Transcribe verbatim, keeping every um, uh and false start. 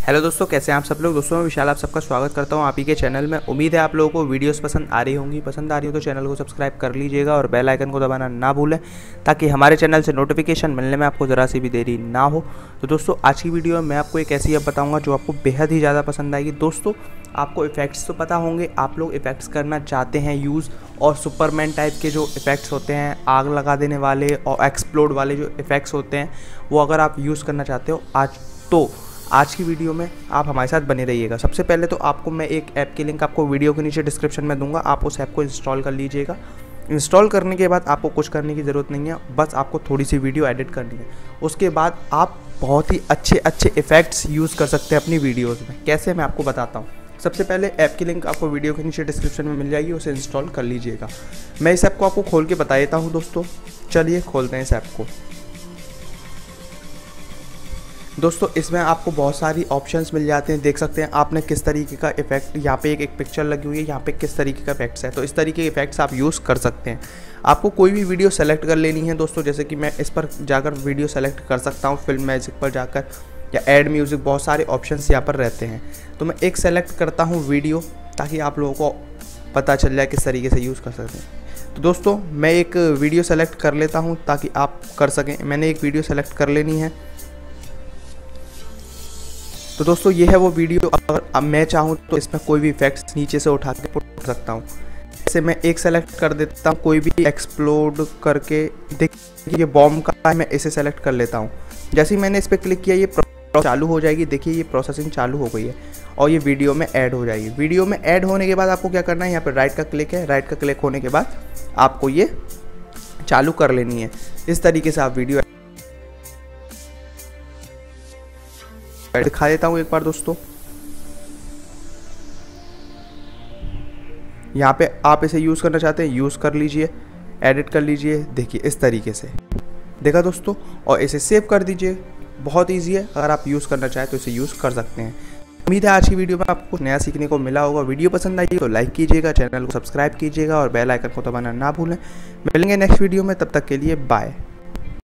Hello दोस्तों, कैसे हैं आप सब लोग। दोस्तों मैं विशाल आप सबका स्वागत करता हूं आप ही के चैनल में। उम्मीद है आप लोगों को वीडियोस पसंद आ रही होंगी। पसंद आ रही हो तो चैनल को सब्सक्राइब कर लीजिएगा और बेल आइकन को दबाना ना भूलें, ताकि हमारे चैनल से नोटिफिकेशन मिलने में आपको ज़रा सी भी देरी ना हो। तो दोस्तों आज की वीडियो में मैं आपको एक ऐसी ऐप बताऊँगा जो आपको बेहद ही ज़्यादा पसंद आएगी। दोस्तों आपको इफ़ेक्ट्स तो पता होंगे, आप लोग इफ़ेक्ट्स करना चाहते हैं यूज़, और सुपरमैन टाइप के जो इफ़ेक्ट्स होते हैं, आग लगा देने वाले और एक्सप्लोड वाले जो इफ़ेक्ट्स होते हैं, वो अगर आप यूज़ करना चाहते हो आज तो आज की वीडियो में आप हमारे साथ बने रहिएगा। सबसे पहले तो आपको मैं एक ऐप की लिंक आपको वीडियो के नीचे डिस्क्रिप्शन में दूंगा, आप उस ऐप को इंस्टॉल कर लीजिएगा। इंस्टॉल करने के बाद आपको कुछ करने की ज़रूरत नहीं है, बस आपको थोड़ी सी वीडियो एडिट करनी है। उसके बाद आप बहुत ही अच्छे अच्छे इफ़ेक्ट्स यूज़ कर सकते हैं अपनी वीडियोज़ में। कैसे, मैं आपको बताता हूँ। सबसे पहले ऐप की लिंक आपको वीडियो के नीचे डिस्क्रिप्शन में मिल जाएगी, उसे इंस्टॉल कर लीजिएगा। मैं इस ऐप को आपको खोल के बता देता हूँ दोस्तों। चलिए खोलते हैं इस ऐप को। दोस्तों इसमें आपको बहुत सारी ऑप्शंस मिल जाते हैं, देख सकते हैं आपने किस तरीके का इफेक्ट, यहाँ पे एक एक पिक्चर लगी हुई है, यहाँ पे किस तरीके का इफेक्ट्स है। तो इस तरीके के इफेक्ट्स आप यूज़ कर सकते हैं। आपको कोई भी वीडियो सेलेक्ट कर लेनी है दोस्तों, जैसे कि मैं इस पर जाकर वीडियो सेलेक्ट कर सकता हूँ, फिल्म मैजिक पर जाकर, या ऐड म्यूज़िक, बहुत सारे ऑप्शंस यहाँ पर रहते हैं। तो मैं एक सेलेक्ट करता हूँ वीडियो, ताकि आप लोगों को पता चल जाए किस तरीके से यूज़ कर सकते हैं। तो दोस्तों मैं एक वीडियो सेलेक्ट कर लेता हूँ ताकि आप कर सकें। मैंने एक वीडियो सेलेक्ट कर लेनी है। तो दोस्तों ये है वो वीडियो। अगर अब मैं चाहूँ तो इसमें कोई भी इफेक्ट्स नीचे से उठा के पुट कर सकता हूँ। जैसे मैं एक सेलेक्ट कर देता हूँ, कोई भी एक्सप्लोड करके, देखिए ये बॉम्ब का है, मैं इसे सेलेक्ट कर लेता हूँ। जैसे ही मैंने इस पर क्लिक किया, ये प्रोसेस चालू हो जाएगी। देखिए ये प्रोसेसिंग चालू हो गई है और ये वीडियो में ऐड हो जाएगी। वीडियो में ऐड होने के बाद आपको क्या करना है, यहाँ पर राइट का क्लिक है, राइट का क्लिक होने के बाद आपको ये चालू कर लेनी है। इस तरीके से आप वीडियो दिखा देता हूँ एक बार दोस्तों। यहाँ पे आप इसे यूज़ करना चाहते हैं, यूज़ कर लीजिए, एडिट कर लीजिए। देखिए इस तरीके से, देखा दोस्तों, और इसे सेव कर दीजिए। बहुत इजी है, अगर आप यूज़ करना चाहें तो इसे यूज़ कर सकते हैं। उम्मीद है आज की वीडियो में आपको नया सीखने को मिला होगा। वीडियो पसंद आई तो लाइक कीजिएगा, चैनल को सब्सक्राइब कीजिएगा और बेल आइकन को दबाना ना भूलें। मिलेंगे नेक्स्ट वीडियो में, तब तक के लिए बाय।